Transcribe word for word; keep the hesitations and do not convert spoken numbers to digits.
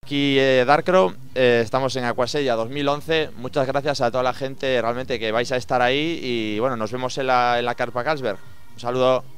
Aquí eh, Darkrow, eh, estamos en Aquasella dos mil once. Muchas gracias a toda la gente realmente que vais a estar ahí y bueno, nos vemos en la, en la Carpa Carlsberg. Un saludo.